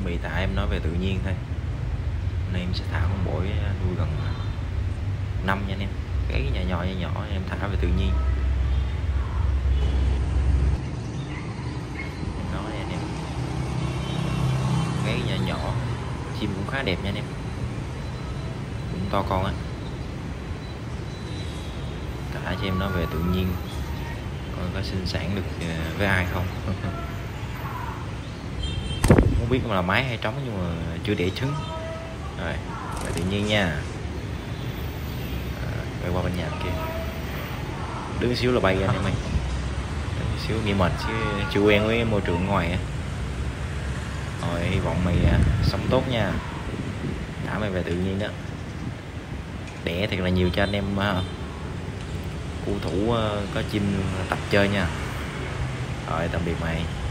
chuẩn bị thả em nó về tự nhiên thôi. Hôm nay em sẽ thả con bổi nuôi gần năm nha anh em. Cái nhỏ nhỏ em thả về tự nhiên. Em nói anh em, cái nhỏ chim cũng khá đẹp nha anh em, cũng to con á. Thả cho em nó về tự nhiên coi có sinh sản được với ai không. Không biết là mái hay trống nhưng mà chưa đẻ trứng. Rồi về tự nhiên nha. Quay qua bên nhà kia, đứng xíu là bay ra anh em ơi. Đứng xíu nghỉ mệt xíu, chưa quen với môi trường ngoài á. Rồi hy vọng mày sống tốt nha, thả mày về tự nhiên đó, đẻ thật là nhiều cho anh em cu thủ có chim tập chơi nha. Rồi tạm biệt mày.